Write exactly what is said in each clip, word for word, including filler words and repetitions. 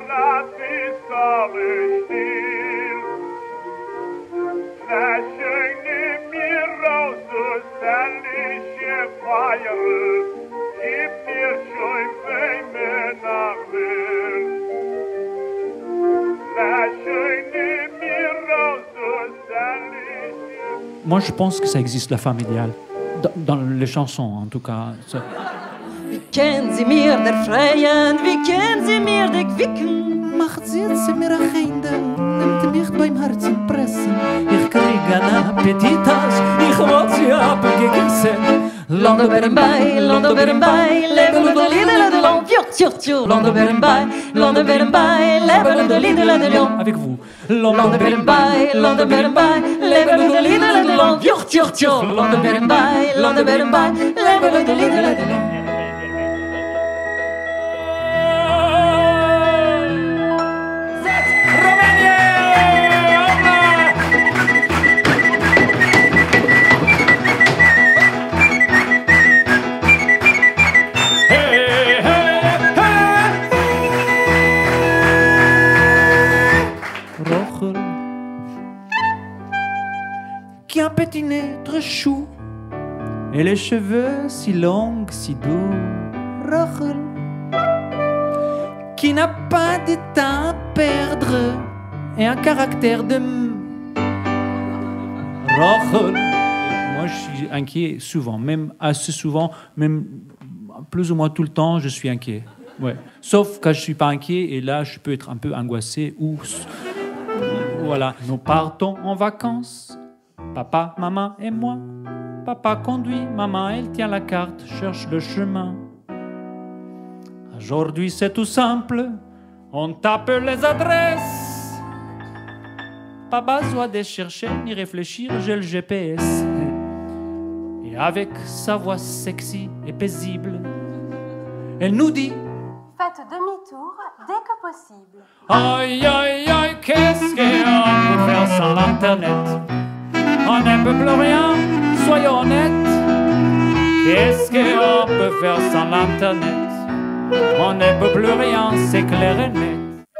Moi, je pense que ça existe, la femme idéale. Dans, dans les chansons, en tout cas. Ça... Wie kennen Sie mir der Freien, wie kennen Sie mir der Gewicken? Macht sie jetzt mir ein Kinder, nimmt mich beim Herzen pressen. Ich krieg einen Appetit, ich wollte sie abgegessen. Landen werden bij, landen werden bij, leven de liederen de land, tjoh, tjoh, tjoh. Landen werden bij, landen werden bij, leven de liederen de land. Avec vous. Landen werden bij, landen werden bij, leven de liederen de land, tjoh, tjoh, tjoh. Landen werden bij, landen werden bij, leven de liederen de land. Qui a un petit nez très chou et les cheveux si longs, si doux. Rachel, qui n'a pas de temps à perdre et un caractère de... Rachel. Moi, je suis inquiet souvent, même assez souvent, même plus ou moins tout le temps, je suis inquiet. Ouais. Sauf quand je suis pas inquiet, et là, je peux être un peu angoissé ou... Voilà. Nous partons en vacances. Papa, maman et moi. Papa conduit, maman, elle tient la carte, cherche le chemin. Aujourd'hui, c'est tout simple, on tape les adresses. Pas besoin de chercher ni réfléchir, j'ai le G P S. Et avec sa voix sexy et paisible, elle nous dit: faites demi-tour dès que possible. aïe, aïe, aïe, qu'est-ce qu'on peut faire sans l'Internet? On ne peut plus rien, soyons honnêtes. Qu'est-ce qu'on peut faire sans l'Internet? On ne peut plus rien, c'est clair et net.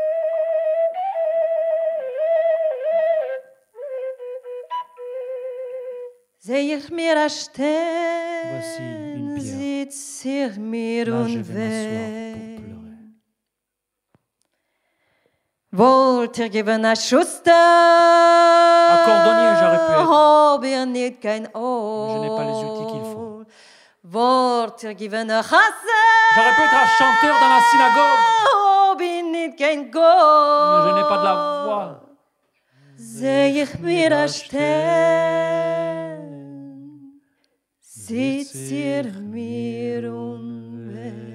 Zeg mir a Stern, Voici une pierre. sieht sich mir Là, je und vais m'asseoir pour weh. pleurer. Wollt ihr geben a Schuster? Cordonnier, j'aurais pu être. Hab ihr nicht kein Ohr. Je n'ai pas les outils qu'il faut. Wollt ihr geben a Chasse? J'aurais pu être un chanteur dans la synagogue, Hab ich nicht kein Gold. mais je n'ai pas de la voix. Seh ich mir a Stern, sieht ihr mir und weh.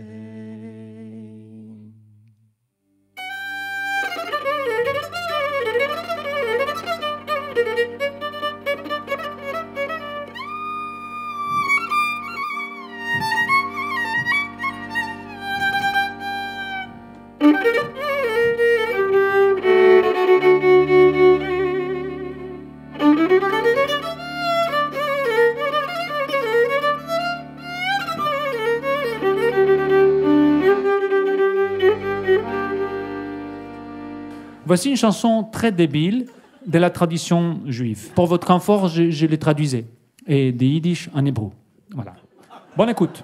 Voici une chanson très débile de la tradition juive. Pour votre confort, je, je les traduisais. Et des yiddish en hébreu. Voilà. Bonne écoute.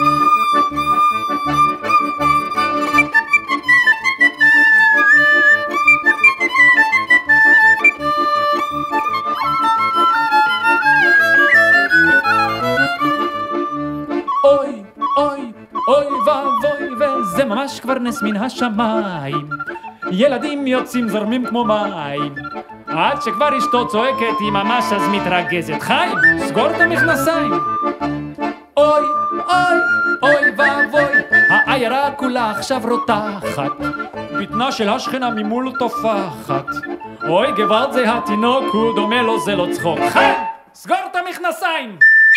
אוי, אוי, אוי ואבוי, וזה ממש כבר נס מן השמיים. ילדים יוצאים זורמים כמו מים. עד שכבר אשתו צועקת, היא ממש אז מתרגזת. חיים, סגור את המכנסיים. אוי, אוי, אוי ואבוי, העיירה כולה עכשיו רותחת. בטנה של השכנה ממול טופחת. אוי, גוואלד זה התינוק, הוא דומה לו, זה לא צחוק. חיים, סגור את המכנסיים.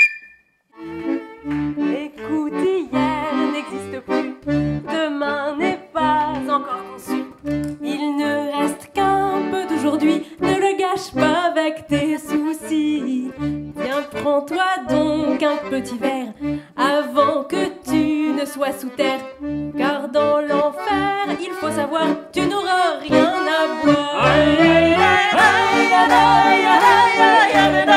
L'écoute d'hier n'existe plus, demain n'est pas encore conçu. Il ne reste qu'un peu d'aujourd'hui, ne le gâche pas avec tes soucis. Tiens, prends-toi donc un petit verre avant que tu ne ne sois sous terre, car dans l'enfer, il faut savoir, tu n'auras rien à boire. Aïe, aïe, aïe, aïe, aïe, aïe, aïe, aïe, aïe,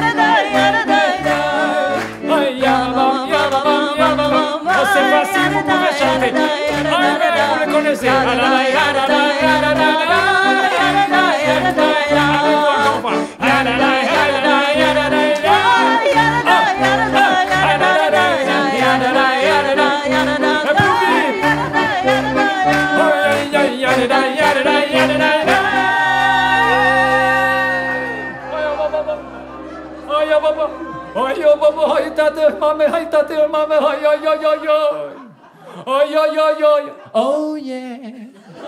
oh, c'est facile, vous pouvez chanter. Aïe, mais vous le connaissez. Oi, oi, baba, oi, tate, mame, oi, tate, mame, oi, oi, oi, oi, oi. Oi, oi, oi, oi. Oh, yeah.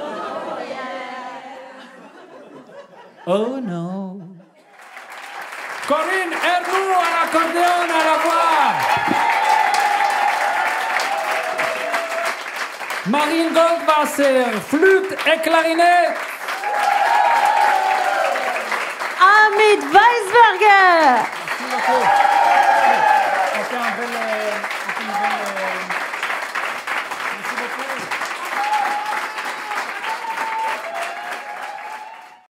Oh, no. Corinne Hernou à l'accordéon, à la voix. Marine Goldwasser, flûte et clarinette. Amit Weisberger. On fait un peu le...